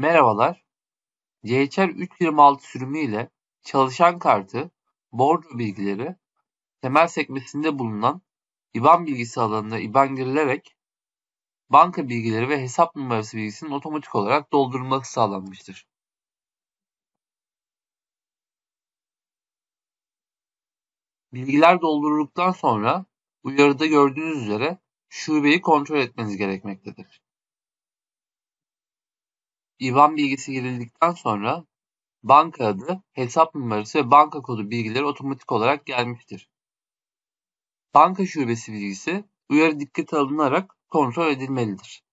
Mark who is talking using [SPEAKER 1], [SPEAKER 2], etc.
[SPEAKER 1] Merhabalar, CHR 326 sürümü ile çalışan kartı, bordro bilgileri, temel sekmesinde bulunan IBAN bilgisi alanına IBAN girilerek banka bilgileri ve hesap numarası bilgisinin otomatik olarak doldurulması sağlanmıştır. Bilgiler doldurulduktan sonra uyarıda gördüğünüz üzere şubeyi kontrol etmeniz gerekmektedir. IBAN bilgisi girildikten sonra banka adı, hesap numarası ve banka kodu bilgileri otomatik olarak gelmiştir. Banka şubesi bilgisi uyarı dikkate alınarak kontrol edilmelidir.